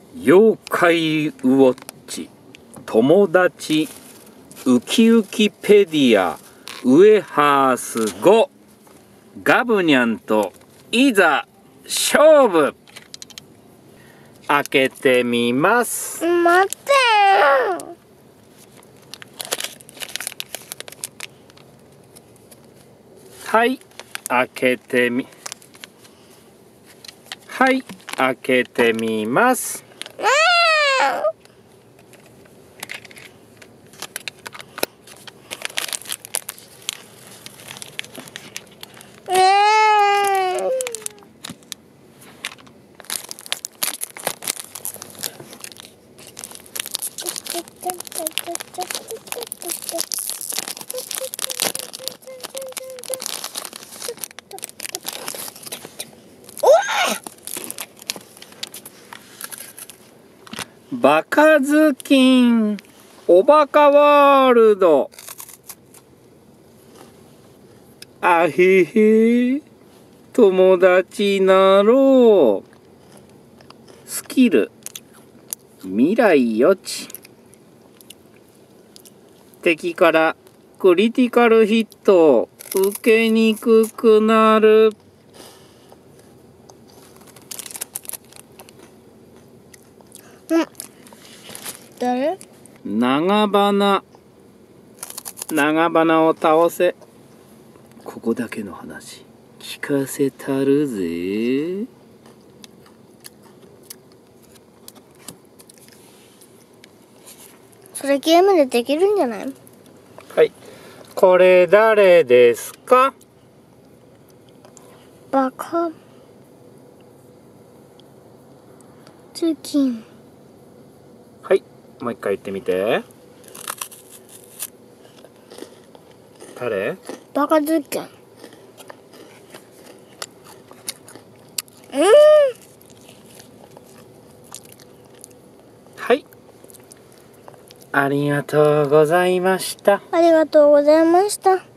妖怪ウォッチ友達ウキウキペディアウェハース5ガブニャンといざ勝負。開けてみます。 待ってよ。 はい、開けてみます。バカズキンおバカワールド。あへへ友達なろう。スキル未来予知。敵からクリティカルヒットを受けにくくなる。 誰？ 長花を倒せ。ここだけの話聞かせたるぜ。 それゲームでできるんじゃない？ はい、これ誰ですか？ バカズキン。 はい、もう一回言ってみて。誰？ バカズキン。 はい、ありがとうございました。 ありがとうございました。